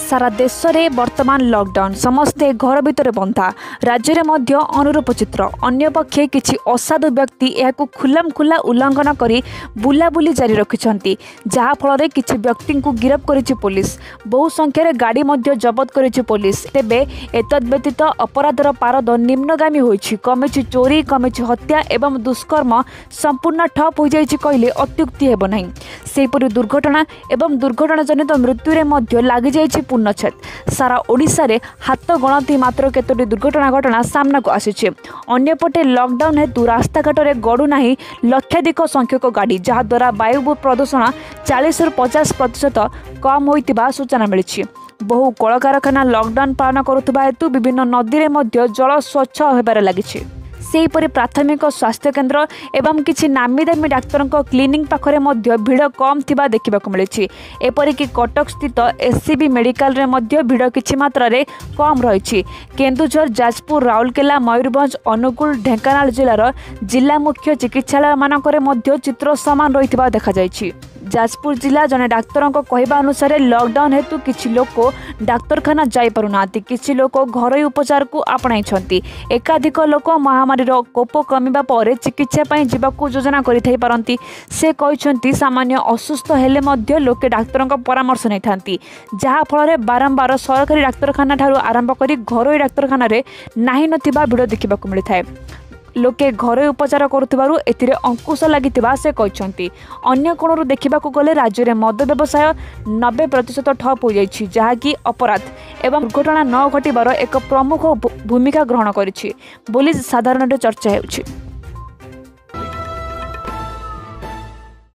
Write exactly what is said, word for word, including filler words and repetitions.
सारा देश में वर्तमान लॉकडाउन समस्ते घर भितर बंधा राज्य में मध्य अनुरूप चित्र अन्य पक्षे किछि असाधु व्यक्ति यह खुलम खुला उल्लंघन करी बुलाबुली जारी रखिछंती जहा फल किछि व्यक्ति को गिरफ्त करिछि पुलिस बहु संख्यार गाड़ी मध्य जबत करिछि पुलिस। तेबे एतद व्यतीत अपराधर पारद निम्नगामी होइछि कमिछि चोरी कमिछि हत्या एवं दुष्कर्म संपूर्ण ठप हो जाइछि कहले अत्युक्ति हेब नाही। सेहिपरि दुर्घटना एवं दुर्घटना जनित मृत्यु रे मध्य लागि जाइछि पूर्णछेद। सारा ओडिशा रे हाथ गणति मात्र केतोटी दुर्घटना घटना सामना को आसिछि। अन्यपटे लॉकडाउन हेतु रास्ताघाट रे गड़ू नाही लक्षाधिक संख्यक गाड़ी जहा द्वारा वायु प्रदूषण चालीस रु पचास प्रतिशत कम होइतिबा सूचना मिलिछि। बहु कलकारखाना लॉकडाउन पालन करुवा हेतु विभिन्न नदी में मध्य जल स्वच्छ होबार लागिछि। सेहीपरि प्राथमिक स्वास्थ्य केन्द्र एवं किछि नामी दामी डाक्तर क्लिनिक पाखरे मध्य भीड़ कम थिबा देखिबाकु मिलिछि। एपरिक कटक स्थित एससीबी मेडिकल रे मध्य भीड़ किछि मात्रा रे कम रहिछि। केन्दुझर जाजपुर राउरकेला मयूरभंज अनुगुल ढेंकानाल जिलार जिला मुख्य चिकित्सालय मानकरे मध्य चित्र समान रहिथिबा देखा जाइछि। जाजपुर जिला जने डाक्तर कहवा अनुसार लॉकडाउन हेतु किछि लोक डाक्तरखाना जाई पारुनांती किछि लोक घरोई उपचार को आपणाइछंती। एकाधिक लोक महामारी रो कोप कमिबा परे चिकित्सा पई जीवाकू योजना करिथाई पारंती। से कहिसंती सामान्य असुस्थ हेले मध्य लोके डाक्तर परामर्श नैथांती जहा फल बारंबार सरकारी डाक्तरखाना ठारू आरंभ करी घरोई डाक्तरखाना रे नाही नथिबा भिड़ देखिबाकू मिलिथाय। लोके घरोई उपचार करुथिबारु एथिरे अंकुश लागितिबा से कहिसंती। अन्य कोणरू देखिबाकू गले राज्य में मद व्यवसाय नब्बे प्रतिशत ठप हो जाइछि जहाँकि अपराध एवं दुर्घटना न घटिबार एक प्रमुख भूमिका ग्रहण करिछि बोली साधारण चर्चा हेउछि।